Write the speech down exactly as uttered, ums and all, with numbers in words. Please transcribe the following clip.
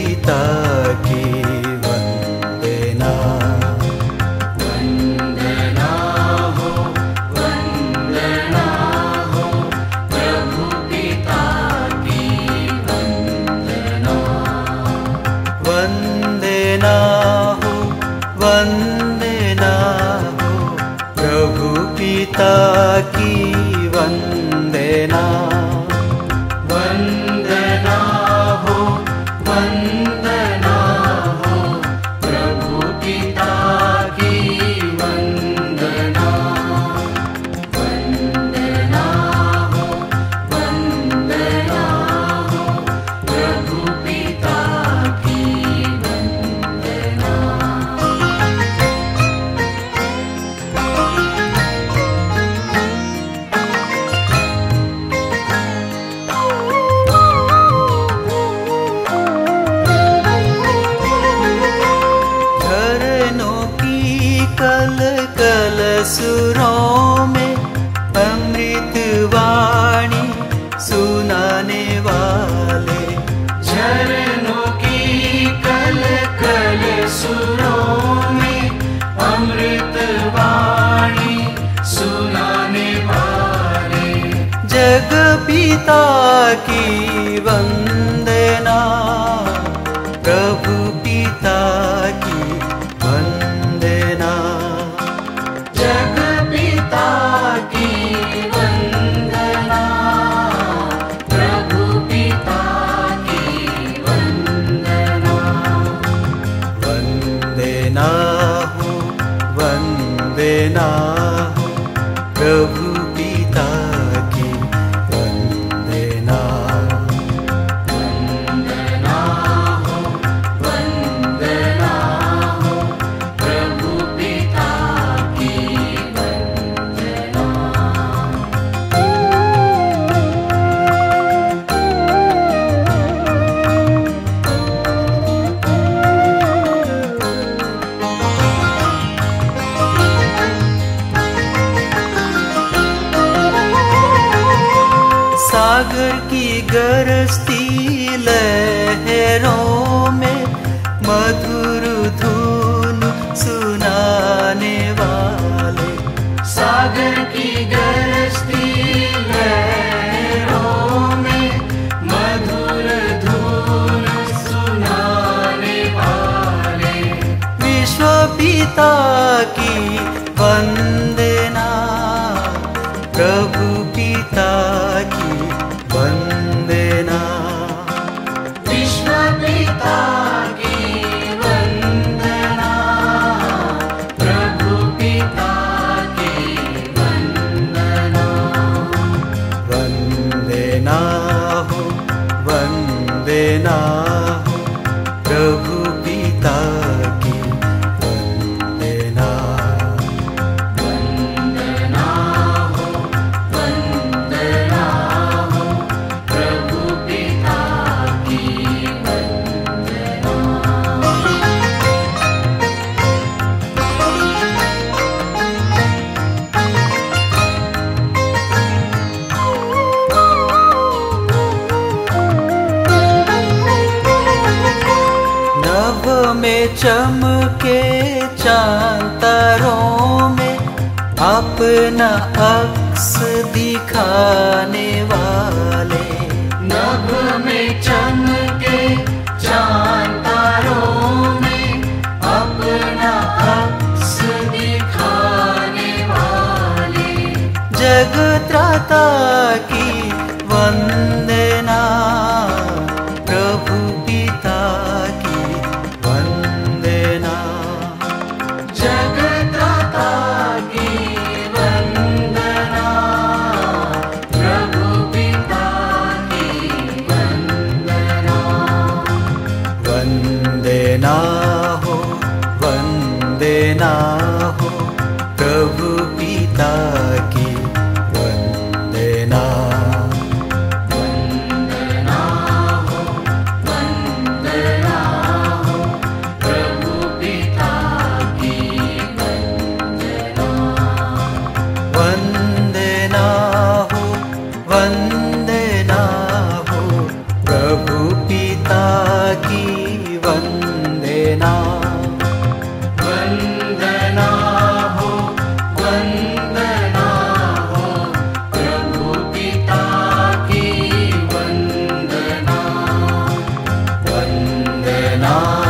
पिता की वंदना। वंदना हो वंदना हो प्रभु पिता की वंदना। वंदना हो वंदना हो प्रभु पिता की वंदना। वंदना हो वंदना हो प्रभु पिता की वंदना। वंदना हो वंदना हो प्रभु पिता की वंदना। कल कल सुरों में अमृत वाणी सुनाने वाले। झरनों की कल कल सुरों में अमृत वाणी सुनाने वाले। जग पिता की वंदना प्रभु पिता की वंदना। जग पिता की वंदना प्रभु पिता की वंदना। वंदना हो वंदना हो प्रभु पिता की वंदना। वंदना हो वंदना हो प्रभु पिता की वंदना। सागर की गरजती लहरों में मधुर धुन सुनाने वाले। सागर की गरजती लहरों में मधुर धुन सुनाने वाले। विश्व पिता की वंदना प्रभु पिता की वंदना। विश्व पिता की वंदना प्रभु पिता की वंदना। वंदना हो वंदना हो प्रभु पिता की वंदना। वंदना हो वंदना हो प्रभु पिता की वंदना। नभ में चमके चांद तारों में अपना अक्स दिखाने वाले। नभ में चमके चांद तारों में अपना अक्स दिखाने वाले। जगत्राता की वंदना प्रभु पिता की वंदना। जगत्राता की वंदना प्रभु पिता की वंदना। वंदना हो वंदना हो प्रभु पिता की वंदना। वंदना हो वंदना हो प्रभु पिता की वंदना। वंदना हो वंदना हो प्रभु पिता की वंदना